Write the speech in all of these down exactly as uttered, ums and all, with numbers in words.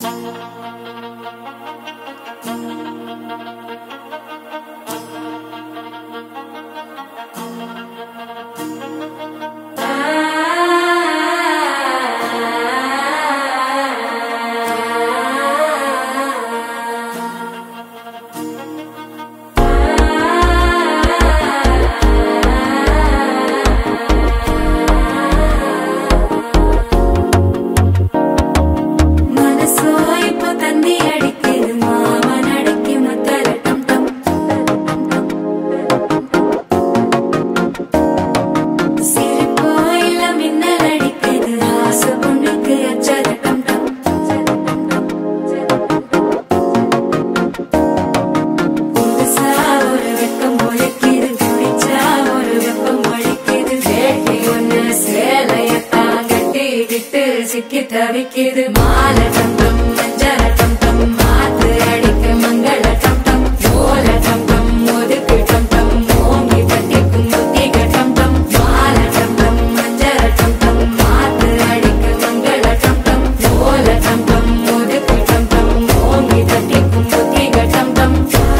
சிக்கி தவிக்குது மாலை டம் டம் மஞ்சள டம் டம் மாத்து அடிக்க மங்கள டம் டம் ஓல டம் டம் ஒதுக்கு டம் டம் ஓங்கி தட்டிக்கும் புத்திக டம் டம் மாலை டம் டம் மஞ்சள டம் டம் மாத்து அடிக்க மங்கள டம் டம் ஓல டம் டம் ஒதுக்கு டம் டம் ஓங்கி தட்டிக்கும் புத்திக டம் டம்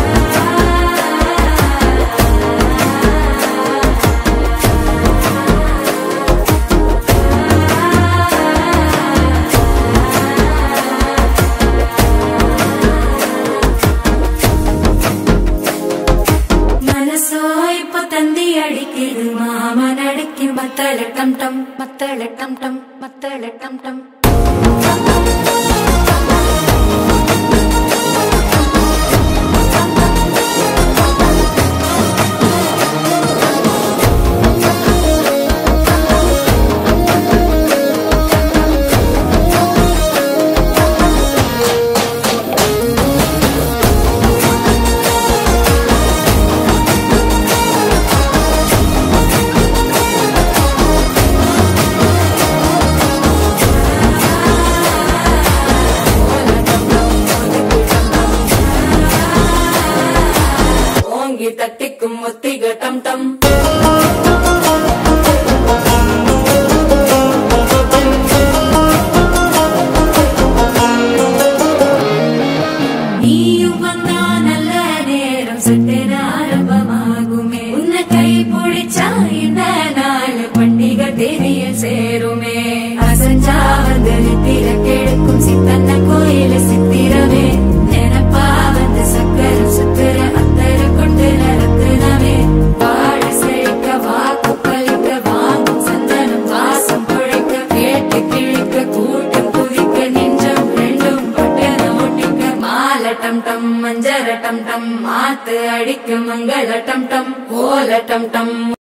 அடிக்குது மாமன் அடிக்கும் மத்தள டம் டம் மத்தள டம் டம் மத்தள டம் டம் தட்டிக்கும் ஒத்திக டம் டம் நீயும் வந்தா நல்ல நேரம் சட்டென ஆரம்பமாகுமே உன்னை கை பிடிச்சா இந்த நாள் பண்டிகை தெரிய சேருமே அசஞ்சா வந்து நித்திர கெடுக்கும் சித்தன்ன கோயில சித்திரமே நினைப்பா வந்து சக்கர சுத்திர அத்தர கொண்டு நடத்துனவே வாழ செழிக்க வாக்கு பலிக்க வாங்கும் சந்தனம் வாசம் பொழைக்க கேட்டு கிழிக்க கூட்டம் குதிக்க நெஞ்சம் ரெண்டும் பட்டன ஒட்டிக்க மாலை டம் டம் மஞ்சர டம் டம் மாத்து அடிக்க மங்கள டம் டம் ஓல டம் டம்